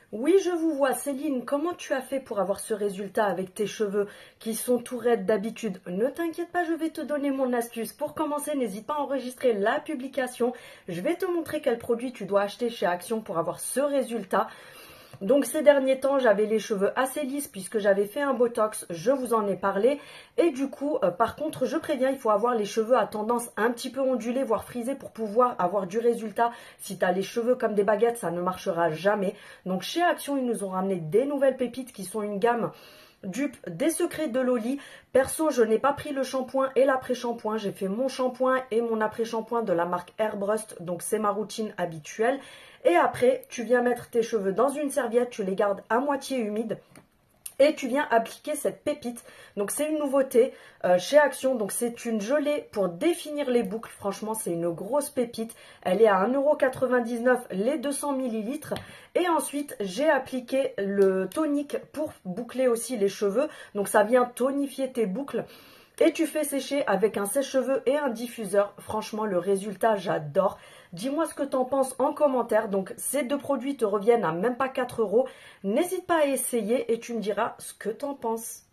Oui, je vous vois. Céline, comment tu as fait pour avoir ce résultat avec tes cheveux qui sont tout raides d'habitude? Ne t'inquiète pas, je vais te donner mon astuce. Pour commencer, n'hésite pas à enregistrer la publication. Je vais te montrer quel produit tu dois acheter chez Action pour avoir ce résultat. Donc ces derniers temps, j'avais les cheveux assez lisses puisque j'avais fait un botox, je vous en ai parlé. Et du coup, par contre, je préviens, il faut avoir les cheveux à tendance un petit peu ondulée, voire frisée pour pouvoir avoir du résultat. Si tu as les cheveux comme des baguettes, ça ne marchera jamais. Donc chez Action, ils nous ont ramené des nouvelles pépites qui sont une gamme dupe des secrets de Loli. Perso, je n'ai pas pris le shampoing et l'après-shampoing. J'ai fait mon shampoing et mon après-shampoing de la marque Airbrust. Donc c'est ma routine habituelle. Et après, tu viens mettre tes cheveux dans une serviette, tu les gardes à moitié humides. Et tu viens appliquer cette pépite. Donc c'est une nouveauté chez Action. Donc c'est une gelée pour définir les boucles. Franchement, c'est une grosse pépite. Elle est à 1,99 € les 200 ml. Et ensuite, j'ai appliqué le tonique pour boucler aussi les cheveux. Donc ça vient tonifier tes boucles. Et tu fais sécher avec un sèche-cheveux et un diffuseur. Franchement, le résultat, j'adore. Dis-moi ce que tu en penses en commentaire. Donc, ces deux produits te reviennent à même pas 4 €. N'hésite pas à essayer et tu me diras ce que tu en penses.